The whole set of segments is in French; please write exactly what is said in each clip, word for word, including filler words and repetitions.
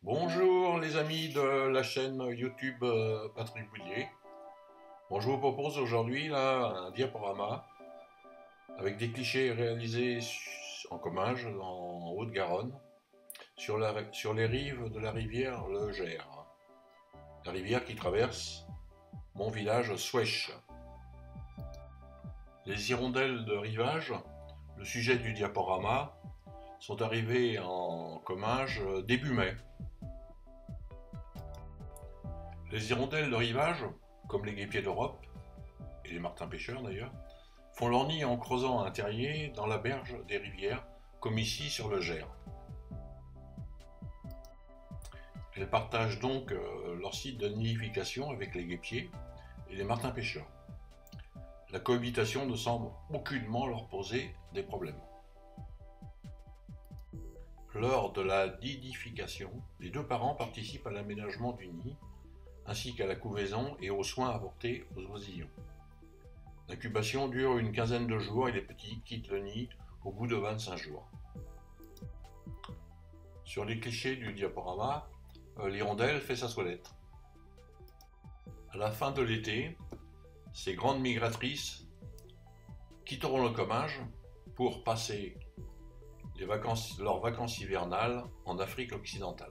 Bonjour les amis de la chaîne YouTube euh, Patrick Boudier. Bon, je vous propose aujourd'hui là un diaporama avec des clichés réalisés en Comminges, en Haute-Garonne, sur, la, sur les rives de la rivière le Gers. La rivière qui traverse mon village Souèche. Les hirondelles de rivage, le sujet du diaporama, sont arrivées en Comminges début mai. Les hirondelles de rivage, comme les guêpiers d'Europe, et les martins pêcheurs d'ailleurs, font leur nid en creusant un terrier dans la berge des rivières, comme ici sur le Gers. Elles partagent donc leur site de nidification avec les guêpiers et les martins pêcheurs. La cohabitation ne semble aucunement leur poser des problèmes. Lors de la nidification, les deux parents participent à l'aménagement du nid, ainsi qu'à la couvaison et aux soins apportés aux oisillons. L'incubation dure une quinzaine de jours et les petits quittent le nid au bout de vingt-cinq jours. Sur les clichés du diaporama, l'hirondelle fait sa toilette. À la fin de l'été, ces grandes migratrices quitteront le Comminges pour passer les vacances, leurs vacances hivernales en Afrique occidentale.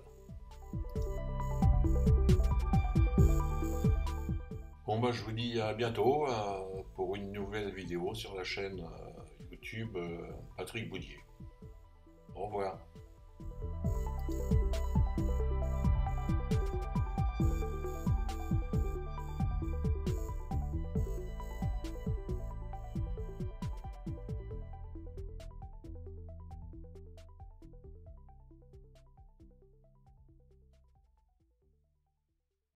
Bon bah je vous dis à bientôt euh, pour une nouvelle vidéo sur la chaîne euh, YouTube euh, Patrick Boudier. Au revoir.